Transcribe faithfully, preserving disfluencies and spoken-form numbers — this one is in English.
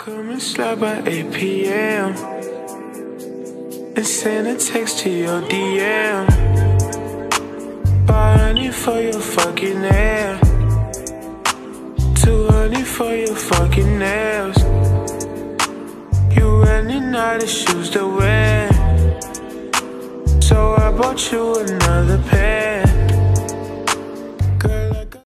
Come and slide by eight P M and send a text to your D M. Buy honey for your fucking hair, two honey for your fucking nails. You running out of shoes to wear, so I bought you another pair.